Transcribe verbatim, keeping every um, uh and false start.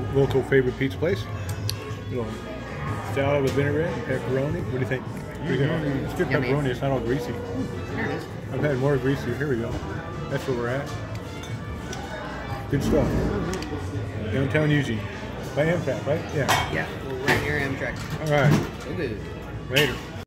local favorite pizza place. Little salad with vinaigrette and pepperoni. What do you think? What do you think? Mm-hmm. It's good Yummy. pepperoni. It's not all greasy. There it is. I've had more greasy. Here we go. That's where we're at. Good stuff. Mm-hmm. Downtown Eugene. By Amtrak, right? Yeah. Yeah, we're right near Amtrak. All right. So good. Later.